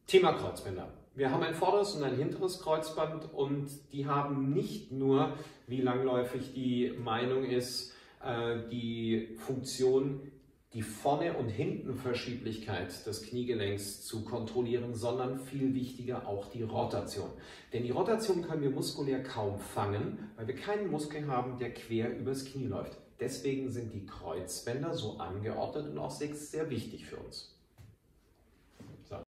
Thema Kreuzbänder. Wir haben ein vorderes und ein hinteres Kreuzband und die haben nicht nur, wie langläufig die Meinung ist, die Funktion, die Vorne- und Hintenverschieblichkeit des Kniegelenks zu kontrollieren, sondern viel wichtiger auch die Rotation. Denn die Rotation können wir muskulär kaum fangen, weil wir keinen Muskel haben, der quer übers Knie läuft. Deswegen sind die Kreuzbänder so angeordnet und auch sehr wichtig für uns.